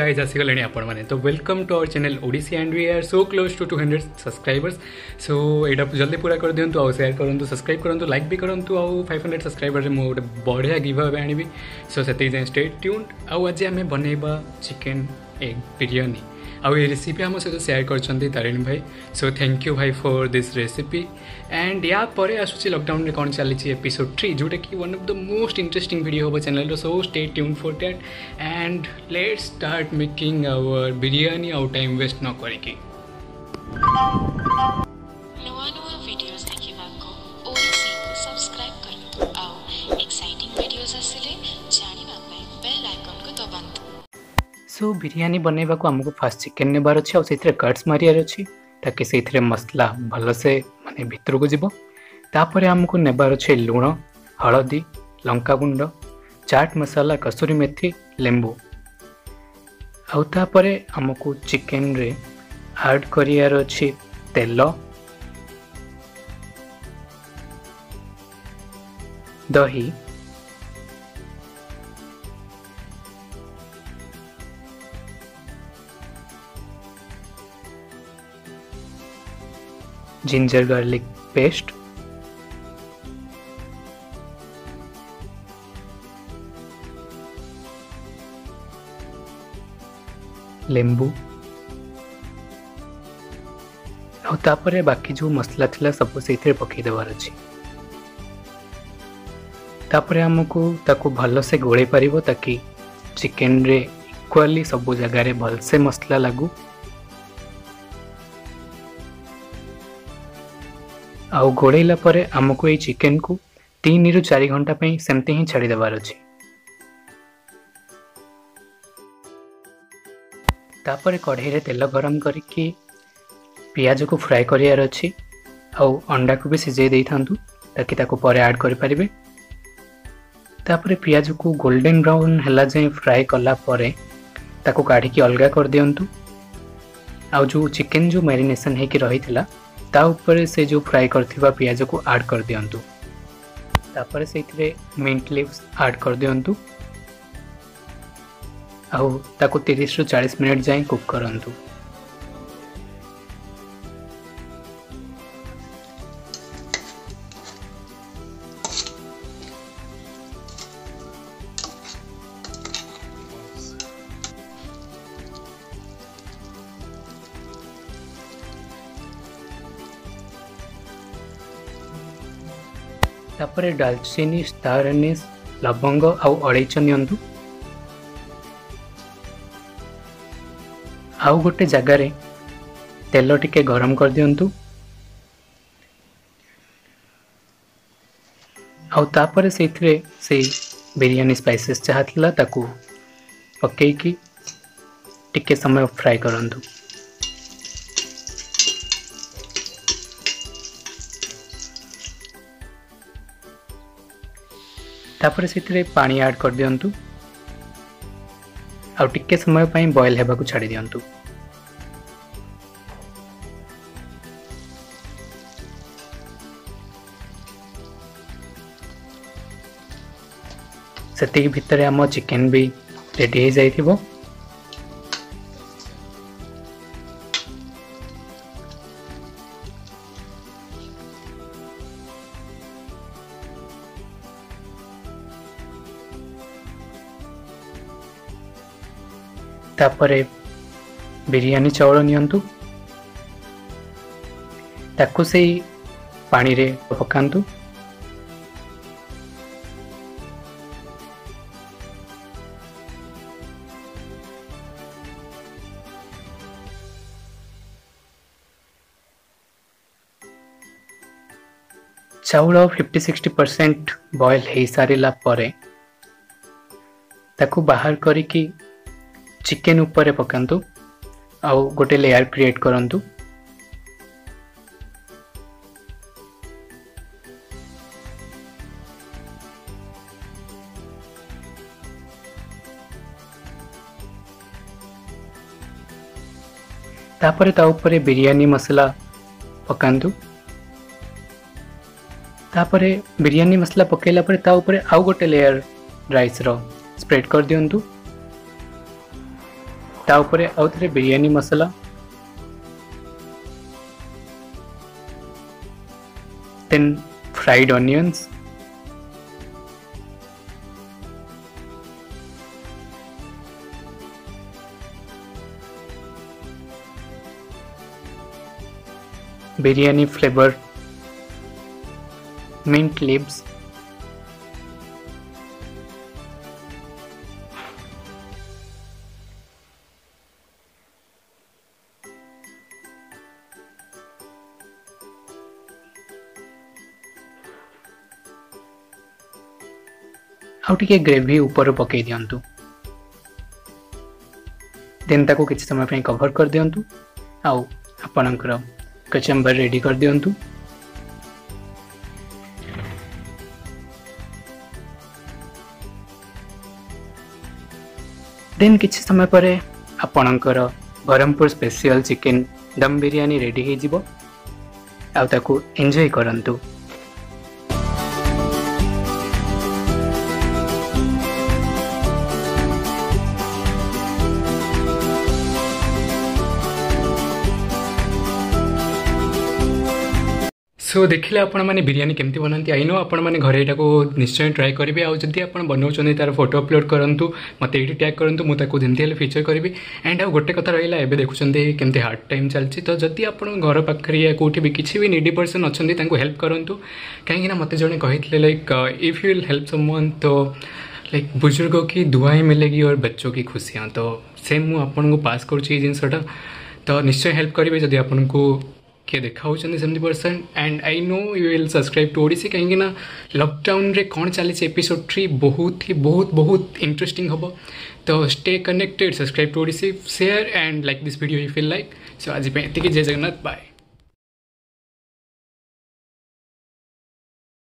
Guys आसीगले आपण मैंने तो welcome to our channel Odissi and we are so close to 200 subscribers. So यहाँ जल्दी पूरा कर दिंतु आउ शेयर करूँ सब्सक्राइब करूँ लाइक भी करूँ आउ 500 सब्सक्राइबर में गोटे बढ़िया गिव अवे आनी। सो से स्टे ट्यून्ड। आउ आज आम बनइबा चिकेन एग बिरयानी आउ ये रेसिपी आम सहित शेयर कर तारिणी भाई। सो थैंक यू भाई फॉर दिस रेसिपी। एंड या पर आसूँ लॉकडाउन में कौन चली एपिसोड 3 जोटा कि one of the most interesting video हम channel. So stay tune for that and let's start making our biryani. आउ टाइम वेस्ट न करके सो बिरयानी बनइबा को आमको फास्ट चिकेन नेबार अच्छे और से कट्स मारियार अच्छी ताकि से मसला भल से माने भितर को जीव। तापर आमको नेबार अच्छे लुण हलदी लंका गुंड चाट मसाला कसूरी मेथी लेंबू आउ तापर आमको चिकेन रे ऐड करियार अच्छी तेल दही जिंजर गार्लिक पेस्ट लेंबू और तापर बाकी जो मसला थिला सब से पकई देवार अछि। तापर हमको ताको भल से गोले पारिबो ताकि चिकेन रे इक्वाली सब जगह रे भल से मसला लागू। आउ गोड़ेला परे आमको ये चिकेन को 3 ରୁ 4 घंटा पे सेमती ही छाड़ी देवार अछि। तापर कढ़ाई रे तेल गरम करके पियाज को फ्राई करियार अछि आउ अंडा को भी सिझे देई थांतु ताकि ताको परे ऐड करि परिबे। तापर पियाज को गोल्डन ब्राउन हला जे फ्राई कला परे ताको काढी के अलगा कर दियंतु। आउ जो चिकेन जो मैरिनेशन है कि रही थिला ता ऊपर से जो फ्राई करथिबा पियाज को ऐड कर दियंतु। तापर से इतरे मिंट लीव्स ऐड कर दियंतु आउ ताको 30 ରୁ 40 मिनट जाए कुक करंतु। तापर दालचीनी स्टार एनिस लवंग आउ अड़ेच नियंतु। आउ गोटे जगार तेल टिके गरम कर दियंतु आउ तापर से बिरयानी स्पाइसेस जहाँ थिला ताकू पकेकी टिके समय फ्राई करंतु। तापर से पानी ऐड कर दियंतु आउ टिके समय पाई बॉयल हेबा को छाड़ी दियंतु। सेति भितरे हम चिकेन भी रेडी हो जाइथिबो। तापर बिरयानी चावल नियंतु ताकू से पानी रे पकांतु। चाउल 50-60% बॉयल हो सारा परे ताकू बाहर करिकी चिकेन ऊपर पकांतु आउ गोटे लेयर क्रिएट करंतु। तापर ता ऊपर बिरयानी मसाला पकांतु। तापर बिरयानी मसला पकेला पर ता ऊपर आउ गोटे लेयर राइस रो स्प्रेड कर दियंतु। ता ऊपर आउ थे biryani masala, then fried onions, biryani flavor, mint leaves, आउ टिके ग्रेवी ऊपर पकई दिंतु, देन ताको किसी समय पे कवर कर दिंतु, आउ आपणकर कचम्बर रेडी कर दिंतु। देन किसी समय पर आपणकर ब्रह्मपुर स्पेशल चिकेन दम बिरयानी रेडी हो जिवो, आउ ताको एंजॉय करंतु। सो देखिले आपण मैंने बिरयानी केमती बनाती आई नो आपण मैंने घरे यहाँ निश्चय ट्राए करेंगे। आउ जदि आप बनाऊँ तार फोटो अपलोड करूँ मत ये टैग करूँ मुझे जमी फीचर करी। एंड आउ गोटे कथा रहा है देखुं केमती हार्ड टाइम चलती तो जदि आप घर पाखे या कौटी भी किसी भी नीडी पर्सन अच्छा हेल्प करूँ कहीं मत जड़े कही like if you will help someone तो लाइक बुजुर्गों की दुआएं मिलेगी और बच्चों की खुशियाँ। तो सेम मुझे आपको पास करुँच जिनसटा तो निश्चय हेल्प करेंगे जदि आपको किए देखा सेमती person. And I know you will subscribe to Odissi कहीं लॉकडाउन रे कौन चली एपिसोड 3 बहुत ही बहुत इंटरेस्टिंग हम। तो stay connected, subscribe to Odissi, share and like this video you feel like. So आज जय जगन्नाथ, बाय।